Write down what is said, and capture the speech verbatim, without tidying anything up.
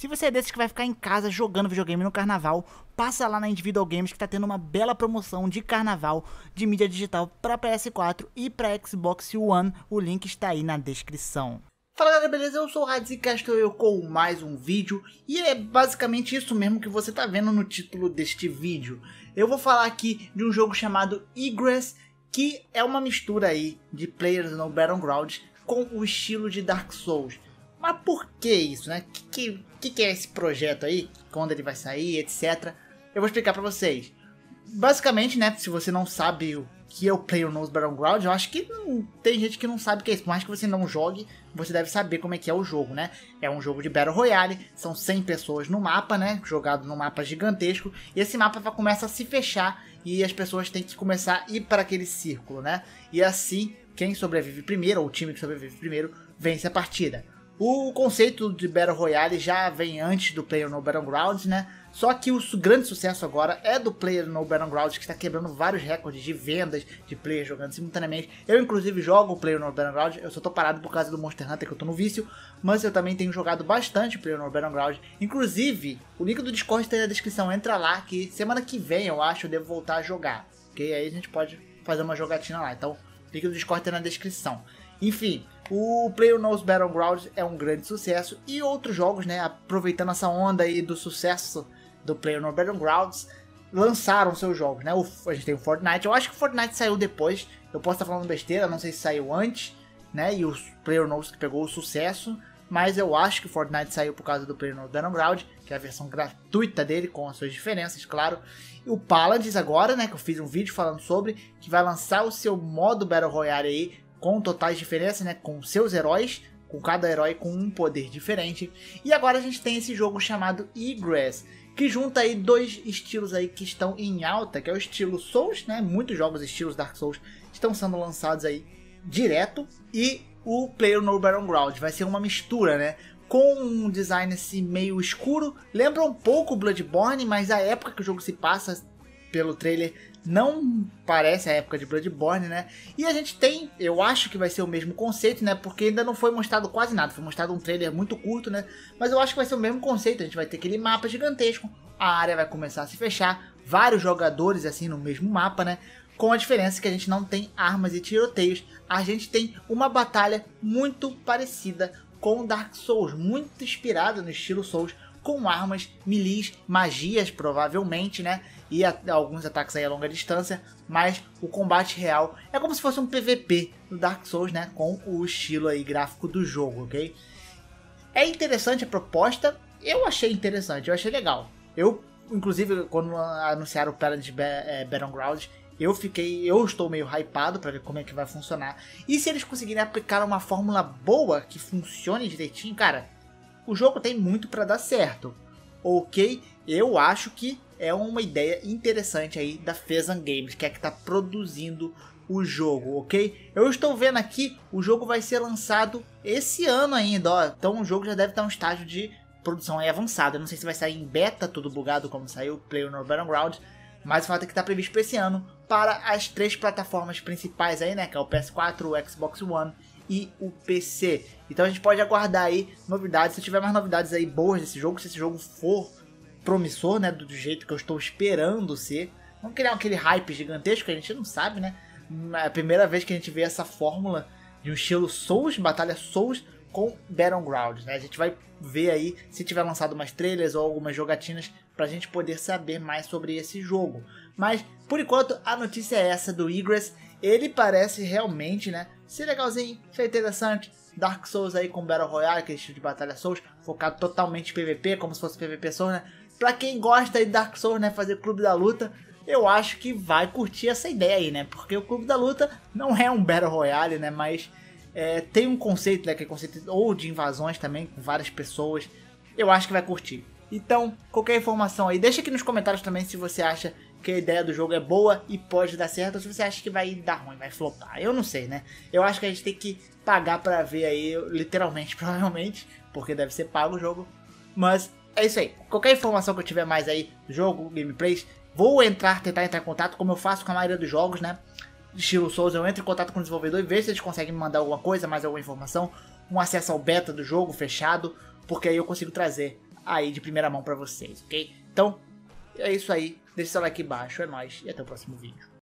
Se você é desses que vai ficar em casa jogando videogame no carnaval, passa lá na Individual Games que tá tendo uma bela promoção de carnaval de mídia digital para P S quatro e para Xbox One. O link está aí na descrição. Fala galera, beleza? Eu sou o Radzi e estou eu com mais um vídeo e é basicamente isso mesmo que você tá vendo no título deste vídeo. Eu vou falar aqui de um jogo chamado Egress, que é uma mistura aí de PlayerUnknown's Battlegrounds com o estilo de Dark Souls. Mas por que isso, né? O que, que, que é esse projeto aí? Quando ele vai sair, etcétera. Eu vou explicar pra vocês. Basicamente, né, se você não sabe o que é o PlayerUnknown's Battlegrounds, eu acho que não, tem gente que não sabe o que é isso. Por mais que você não jogue, você deve saber como é que é o jogo, né? É um jogo de Battle Royale, são cem pessoas no mapa, né? Jogado num mapa gigantesco. E esse mapa vai começar a se fechar e as pessoas têm que começar a ir para aquele círculo, né? E assim, quem sobrevive primeiro, ou o time que sobrevive primeiro, vence a partida. O conceito de Battle Royale já vem antes do PlayerUnknown's Battlegrounds, né? Só que o grande sucesso agora é do PlayerUnknown's Battlegrounds, que está quebrando vários recordes de vendas de players jogando simultaneamente. Eu inclusive jogo o PlayerUnknown's Battlegrounds, eu só tô parado por causa do Monster Hunter que eu tô no vício, mas eu também tenho jogado bastante o PlayerUnknown's Battlegrounds. Inclusive, o link do Discord está aí na descrição, entra lá que semana que vem eu acho eu devo voltar a jogar, ok? Aí a gente pode fazer uma jogatina lá, então o link do Discord está na descrição. Enfim, o PlayerUnknown's Battlegrounds é um grande sucesso e outros jogos, né, aproveitando essa onda aí do sucesso do PlayerUnknown's Battlegrounds, lançaram seus jogos, né? O, a gente tem o Fortnite, eu acho que o Fortnite saiu depois, eu posso estar falando besteira, não sei se saiu antes, né? E o PlayerUnknown's que pegou o sucesso, mas eu acho que o Fortnite saiu por causa do PlayerUnknown's Battlegrounds, que é a versão gratuita dele, com as suas diferenças, claro. E o Paladins agora, né, que eu fiz um vídeo falando sobre, que vai lançar o seu modo Battle Royale aí, com totais diferenças, né, com seus heróis, com cada herói com um poder diferente. E agora a gente tem esse jogo chamado Egress, que junta aí dois estilos aí que estão em alta, que é o estilo Souls, né, muitos jogos estilos Dark Souls estão sendo lançados aí direto, e o PlayerUnknown's Battlegrounds vai ser uma mistura, né, com um design assim meio escuro, lembra um pouco Bloodborne, mas a época que o jogo se passa, pelo trailer, não parece a época de Bloodborne, né? E a gente tem, eu acho que vai ser o mesmo conceito, né? Porque ainda não foi mostrado quase nada, foi mostrado um trailer muito curto, né? Mas eu acho que vai ser o mesmo conceito, a gente vai ter aquele mapa gigantesco, a área vai começar a se fechar, vários jogadores assim no mesmo mapa, né? Com a diferença que a gente não tem armas e tiroteios, a gente tem uma batalha muito parecida com Dark Souls, muito inspirada no estilo Souls, com armas, melees, magias provavelmente, né? E a, alguns ataques aí a longa distância, mas o combate real é como se fosse um P V P do Dark Souls, né? Com o estilo aí gráfico do jogo, ok? É interessante a proposta, eu achei interessante, eu achei legal. Eu, inclusive, quando anunciaram o Paladins Battlegrounds, eu fiquei, eu estou meio hypado para ver como é que vai funcionar. E se eles conseguirem aplicar uma fórmula boa que funcione direitinho, cara, o jogo tem muito para dar certo, ok? Eu acho que é uma ideia interessante aí da Phazon Games, que é que está produzindo o jogo, ok? Eu estou vendo aqui, o jogo vai ser lançado esse ano ainda, ó. Então o jogo já deve estar em um estágio de produção aí avançado. Eu não sei se vai sair em beta, tudo bugado como saiu o PlayerUnknown's Battlegrounds, mas o fato é que está previsto para esse ano para as três plataformas principais aí, né? Que é o P S quatro, o Xbox One e o P C. Então a gente pode aguardar aí novidades, se tiver mais novidades aí boas desse jogo, se esse jogo for promissor, né, do, do jeito que eu estou esperando ser, não criar aquele hype gigantesco que a gente não sabe, né? É a primeira vez que a gente vê essa fórmula de um estilo Souls, batalha Souls com Battlegrounds, né? A gente vai ver aí se tiver lançado umas trailers ou algumas jogatinas pra gente poder saber mais sobre esse jogo. Mas, por enquanto, a notícia é essa do Egress. Ele parece realmente, né, ser legalzinho, ser interessante. Dark Souls aí com Battle Royale, aquele estilo de batalha Souls, focado totalmente em P V P, como se fosse P V P Souls, né? Pra quem gosta de Dark Souls, né, fazer Clube da Luta, eu acho que vai curtir essa ideia aí, né? Porque o Clube da Luta não é um Battle Royale, né, mas é, tem um conceito, né, que é conceito ou de invasões também, com várias pessoas. Eu acho que vai curtir. Então, qualquer informação aí, deixa aqui nos comentários também se você acha que a ideia do jogo é boa e pode dar certo, ou se você acha que vai dar ruim, vai flopar. Eu não sei, né? Eu acho que a gente tem que pagar pra ver aí, literalmente, provavelmente, porque deve ser pago o jogo. Mas é isso aí. Qualquer informação que eu tiver mais aí do jogo, gameplays, vou entrar, tentar entrar em contato, como eu faço com a maioria dos jogos, né? Estilo Souls, eu entro em contato com o desenvolvedor e vejo se eles conseguem me mandar alguma coisa, mais alguma informação, um acesso ao beta do jogo fechado, porque aí eu consigo trazer aí de primeira mão pra vocês, ok? Então, é isso aí. Deixa seu like aqui embaixo, é nóis e até o próximo vídeo.